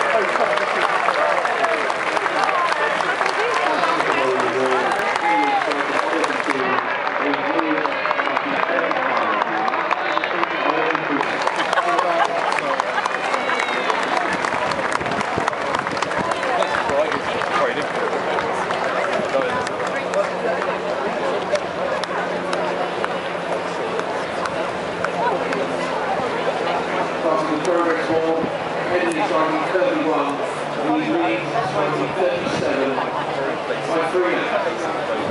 Progress ball, Henley Rowing Club B, Leeds Rowing Club B 37 by 3.